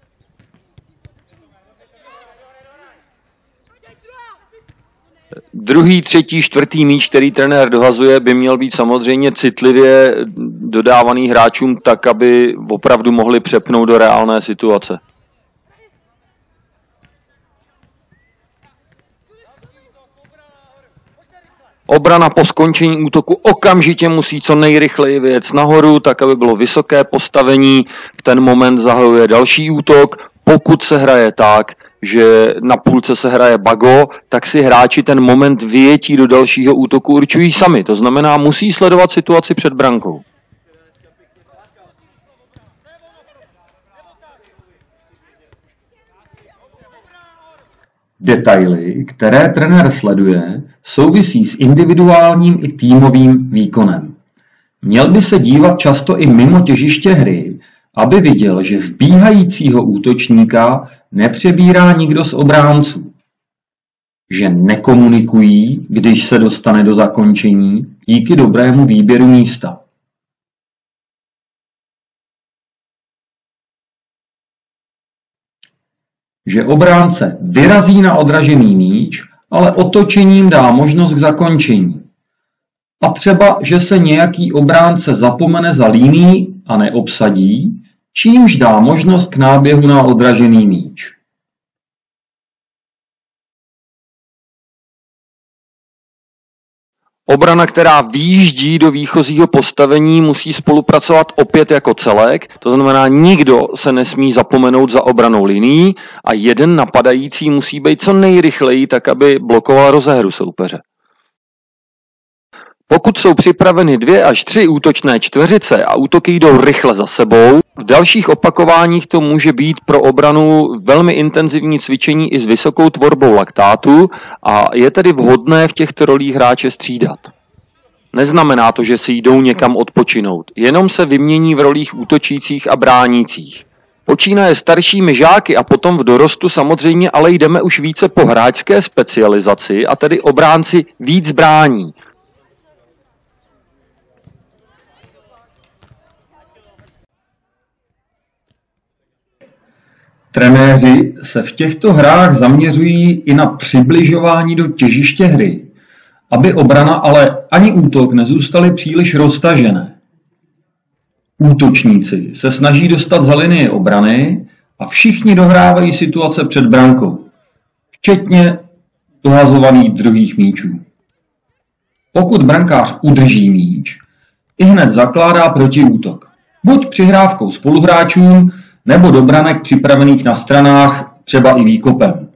Druhý, třetí, čtvrtý míč, který trenér dohazuje, by měl být samozřejmě citlivě dodávaný hráčům tak, aby opravdu mohli přepnout do reálné situace. Obrana po skončení útoku okamžitě musí co nejrychleji vyjet nahoru, tak aby bylo vysoké postavení. V ten moment zahajuje další útok. Pokud se hraje tak, že na půlce se hraje bago, tak si hráči ten moment vyjetí do dalšího útoku určují sami. To znamená, musí sledovat situaci před brankou. Detaily, které trenér sleduje, souvisí s individuálním i týmovým výkonem. Měl by se dívat často i mimo těžiště hry, aby viděl, že vbíhajícího útočníka nepřebírá nikdo z obránců, že nekomunikují, když se dostane do zakončení, díky dobrému výběru místa. Že obránce vyrazí na odražený míč, ale otočením dá možnost k zakončení. A třeba, že se nějaký obránce zapomene za linií a neobsadí, čímž dá možnost k náběhu na odražený míč. Obrana, která výjíždí do výchozího postavení, musí spolupracovat opět jako celek, to znamená, nikdo se nesmí zapomenout za obranou linií a jeden napadající musí být co nejrychleji, tak aby blokoval rozehru soupeře. Pokud jsou připraveny 2 až 3 útočné čtveřice a útoky jdou rychle za sebou, v dalších opakováních to může být pro obranu velmi intenzivní cvičení i s vysokou tvorbou laktátu a je tedy vhodné v těchto rolích hráče střídat. Neznamená to, že si jdou někam odpočinout, jenom se vymění v rolích útočících a bránících. Počínaje staršími žáky a potom v dorostu samozřejmě ale jdeme už více po hráčské specializaci a tedy obránci víc brání. Trenéři se v těchto hrách zaměřují i na přibližování do těžiště hry, aby obrana, ale ani útok nezůstaly příliš roztažené. Útočníci se snaží dostat za linii obrany a všichni dohrávají situace před brankou, včetně dohazovaných druhých míčů. Pokud brankář udrží míč, ihned zakládá protiútok, buď přihrávkou spoluhráčům, nebo do branek připravených na stranách, třeba i výkopem.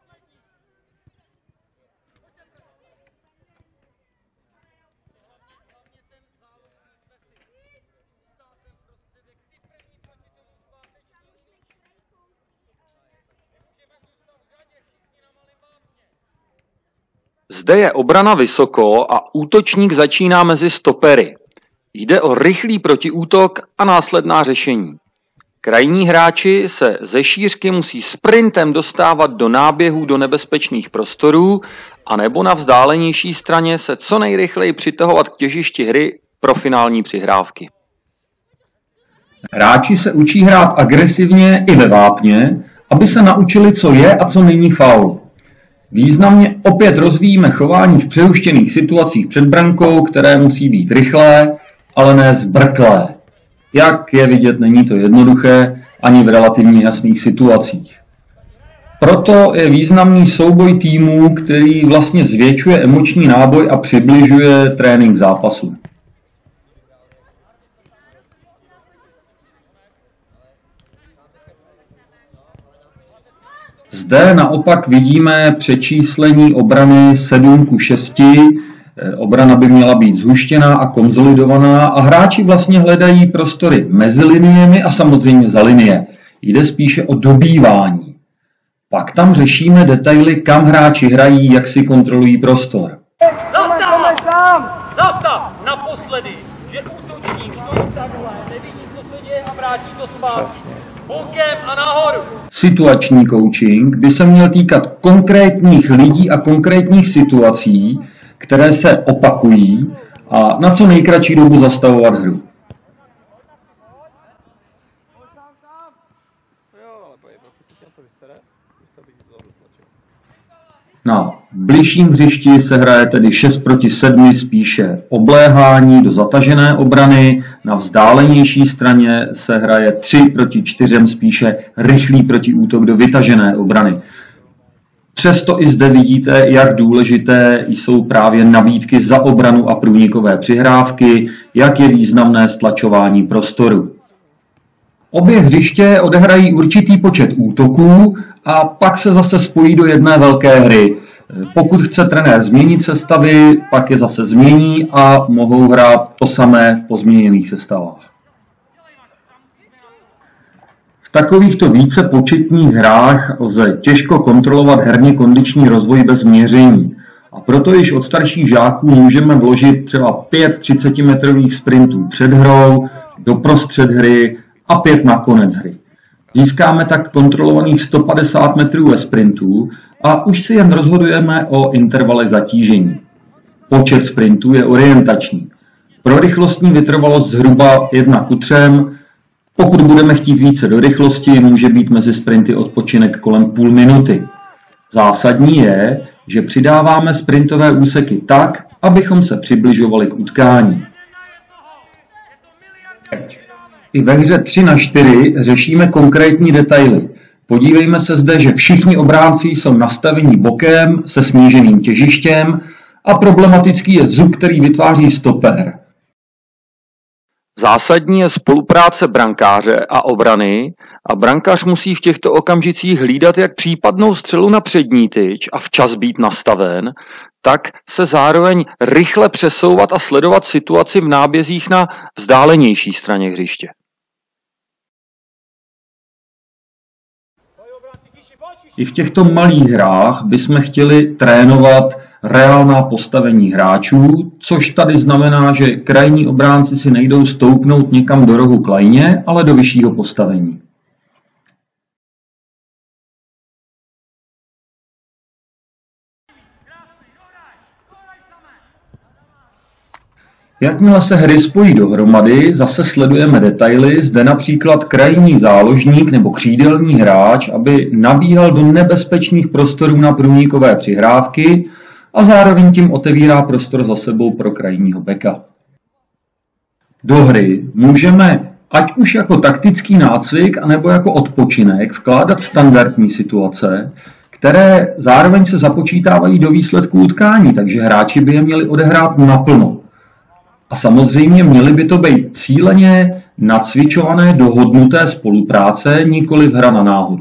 Zde je obrana vysoko a útočník začíná mezi stopery. Jde o rychlý protiútok a následná řešení. Krajní hráči se ze šířky musí sprintem dostávat do náběhů do nebezpečných prostorů anebo na vzdálenější straně se co nejrychleji přitahovat k těžišti hry pro finální přihrávky. Hráči se učí hrát agresivně i ve vápně, aby se naučili, co je a co není faul. Významně opět rozvíjíme chování v přehuštěných situacích před brankou, které musí být rychlé, ale ne zbrklé. Jak je vidět, není to jednoduché ani v relativně jasných situacích. Proto je významný souboj týmů, který vlastně zvětšuje emoční náboj a přibližuje trénink zápasu. Zde naopak vidíme přečíslení obrany 7:6. Obrana by měla být zhuštěná a konsolidovaná a hráči vlastně hledají prostory mezi liniemi a samozřejmě za linie. Jde spíše o dobývání. Pak tam řešíme detaily, kam hráči hrají, jak si kontrolují prostor. Zastav! Naposledy, že útočník stojí takhle, nevidí, co se děje a vrátí to zpátky. Bokem a nahoru. Situační coaching by se měl týkat konkrétních lidí a konkrétních situací, které se opakují a na co nejkratší dobu zastavovat hru. Na bližším hřišti se hraje tedy 6:7, spíše obléhání do zatažené obrany, na vzdálenější straně se hraje 3:4, spíše rychlý protiútok do vytažené obrany. Přesto i zde vidíte, jak důležité jsou právě nabídky za obranu a průnikové přihrávky, jak je významné stlačování prostoru. Obě hřiště odehrají určitý počet útoků a pak se zase spojí do jedné velké hry. Pokud chce trenér změnit sestavy, pak je zase změní a mohou hrát to samé v pozměněných sestavách. V takovýchto vícepočetních hrách lze těžko kontrolovat herně kondiční rozvoj bez měření. A proto již od starších žáků můžeme vložit třeba 5 30metrových sprintů před hrou, doprostřed hry a 5 na konec hry. Získáme tak kontrolovaných 150 metrů ve sprintu a už si jen rozhodujeme o intervalech zatížení. Počet sprintů je orientační. Pro rychlostní vytrvalost zhruba 1:3. Pokud budeme chtít více do rychlosti, může být mezi sprinty odpočinek kolem půl minuty. Zásadní je, že přidáváme sprintové úseky tak, abychom se přibližovali k utkání. I ve hře 3:4 řešíme konkrétní detaily. Podívejme se zde, že všichni obránci jsou nastaveni bokem se sníženým těžištěm a problematický je zub, který vytváří stoper. Zásadní je spolupráce brankáře a obrany a brankář musí v těchto okamžicích hlídat jak případnou střelu na přední tyč a včas být nastaven, tak se zároveň rychle přesouvat a sledovat situaci v nábězích na vzdálenější straně hřiště. I v těchto malých hrách bychom chtěli trénovat reálná postavení hráčů, což tady znamená, že krajní obránci si nejdou stoupnout někam do rohu k lajně, ale do vyššího postavení. Jakmile se hry spojí dohromady, zase sledujeme detaily, zde například krajní záložník nebo křídelní hráč, aby nabíhal do nebezpečných prostorů na průnikové přihrávky a zároveň tím otevírá prostor za sebou pro krajního beka. Do hry můžeme ať už jako taktický nácvik, anebo jako odpočinek vkládat standardní situace, které zároveň se započítávají do výsledku utkání, takže hráči by je měli odehrát naplno. A samozřejmě měly by to být cíleně nacvičované, dohodnuté spolupráce, nikoli hra na náhodu.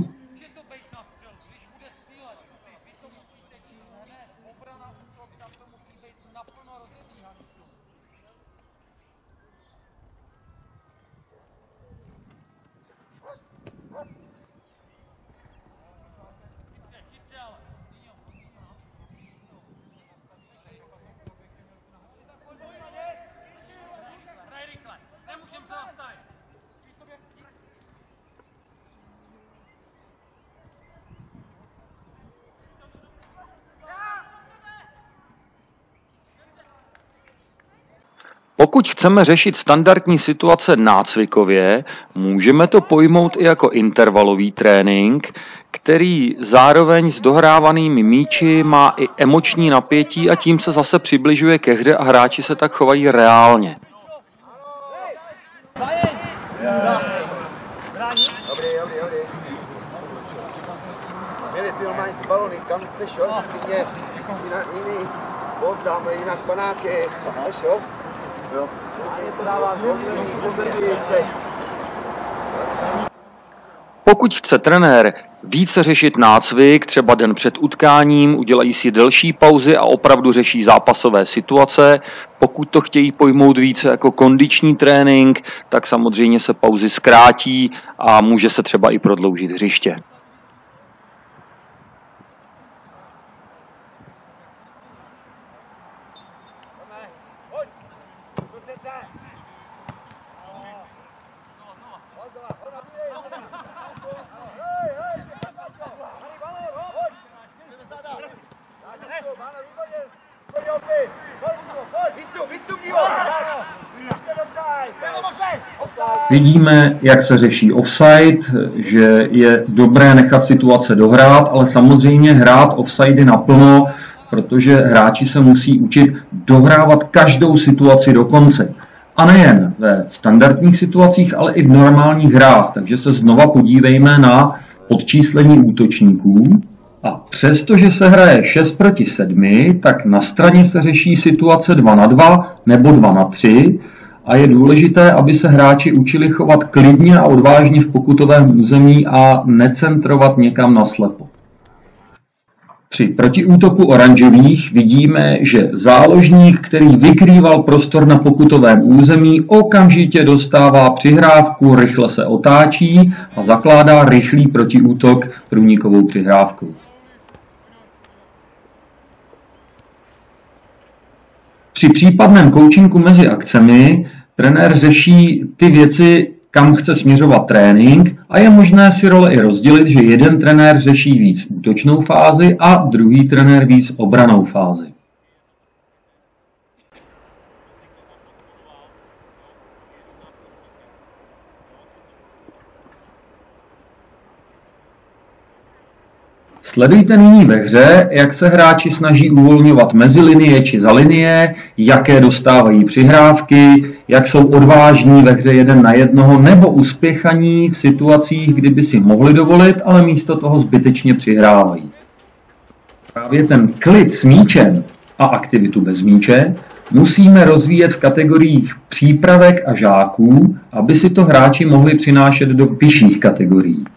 Pokud chceme řešit standardní situace nácvikově, můžeme to pojmout i jako intervalový trénink, který zároveň s dohrávanými míči má i emoční napětí a tím se zase přibližuje ke hře a hráči se tak chovají reálně. Kam chceš, jo? Jiný bod dáme, jinak panáky, chceš, jo? Jo. Pokud chce trenér více řešit nácvik, třeba den před utkáním, udělají si delší pauzy a opravdu řeší zápasové situace. Pokud to chtějí pojmout více jako kondiční trénink, tak samozřejmě se pauzy zkrátí a může se třeba i prodloužit hřiště. Vidíme, jak se řeší offside, že je dobré nechat situace dohrát, ale samozřejmě hrát offsidey naplno, protože hráči se musí učit dohrávat každou situaci do konce. A nejen ve standardních situacích, ale i v normálních hrách. Takže se znova podívejme na podčíslení útočníků. A přestože se hraje 6 proti 7, tak na straně se řeší situace 2 na 2 nebo 2 na 3 a je důležité, aby se hráči učili chovat klidně a odvážně v pokutovém území a necentrovat někam naslepo. Při protiútoku oranžových vidíme, že záložník, který vykrýval prostor na pokutovém území, okamžitě dostává přihrávku, rychle se otáčí a zakládá rychlý protiútok průnikovou přihrávkou. Při případném koučinku mezi akcemi trenér řeší ty věci, kam chce směřovat trénink a je možné si role i rozdělit, že jeden trenér řeší víc útočnou fázi a druhý trenér víc obrannou fázi. Sledujte nyní ve hře, jak se hráči snaží uvolňovat mezi linie či za linie, jaké dostávají přihrávky, jak jsou odvážní ve hře 1 na 1 nebo uspěchaní v situacích, kdyby si mohli dovolit, ale místo toho zbytečně přihrávají. Právě ten klid s míčem a aktivitu bez míče musíme rozvíjet v kategoriích přípravek a žáků, aby si to hráči mohli přinášet do vyšších kategorií.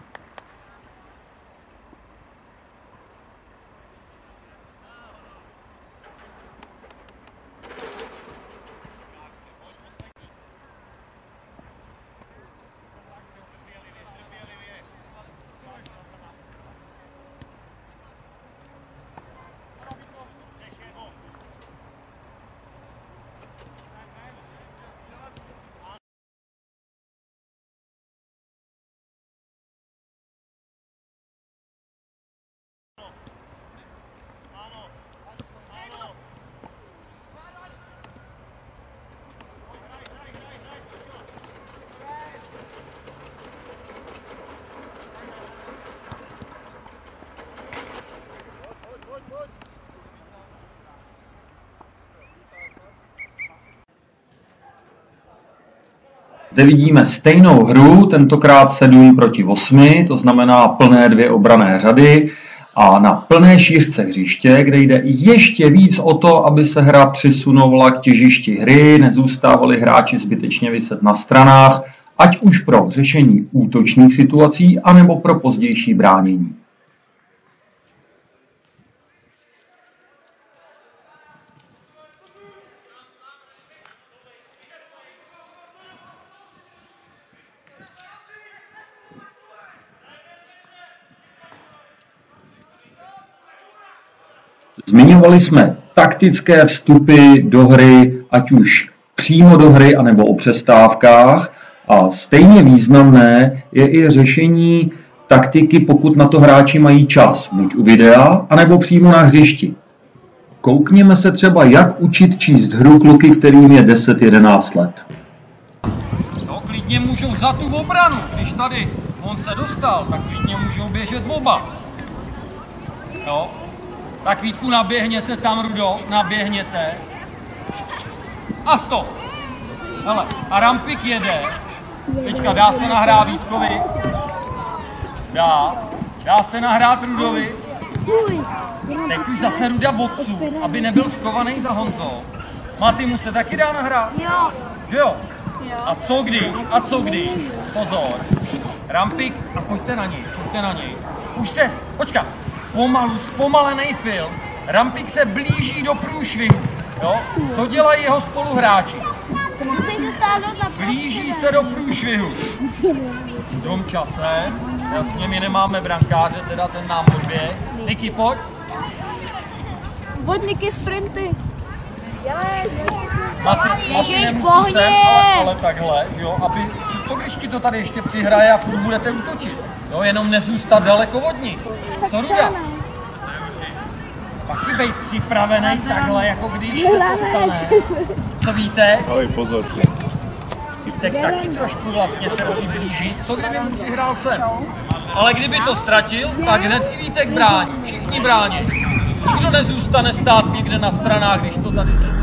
Zde vidíme stejnou hru, tentokrát 7 proti 8, to znamená plné 2 obranné řady a na plné šířce hřiště, kde jde ještě víc o to, aby se hra přisunovala k těžišti hry, nezůstávali hráči zbytečně viset na stranách, ať už pro řešení útočných situací, anebo pro pozdější bránění. Zmiňovali jsme taktické vstupy do hry, ať už přímo do hry, anebo o přestávkách. A stejně významné je i řešení taktiky, pokud na to hráči mají čas, buď u videa, anebo přímo na hřišti. Koukněme se třeba, jak učit číst hru kluky, kterým je 10-11 let. No, klidně můžou za tu obranu, když tady on se dostal, tak klidně můžou běžet oba. Jo. Tak Vítku, naběhněte tam, Rudo, naběhněte. A stop. Hele, a Rampik jede. Teďka dá se nahrát Vítkovi. Dá se nahrát Rudovi. Teď už zase Ruda odsud, aby nebyl skovaný za Honzou. Maty mu se taky dá nahrát? Jo. Že jo? A co když? Pozor. Rampik a pojďte na něj. Už se, počkat. Pomalu, zpomalený film. Rampik se blíží do průšvihu. Jo? Co dělají jeho spoluhráči? Blíží se do průšvihu. Dom časem. Jasně, my nemáme brankáře, teda ten nám odběh. Niky, pojď. Pojď, Niky, sprinty. Maty nemusí sem, ale takhle, jo, aby, co když ti to tady ještě přihraje a furt budete útočit, jo, jenom nezůstat daleko od nich. Co Ruda? Taky být připravený takhle, jako když se to stane. Co víte? Ahoj, pozor. Vítek taky trošku vlastně se přiblíží. Co kdyby mu přihrál sem? Ale kdyby to ztratil, tak hned i Vítek brání. Všichni brání. Nikdo nezůstane stát někde na stranách, když to tady se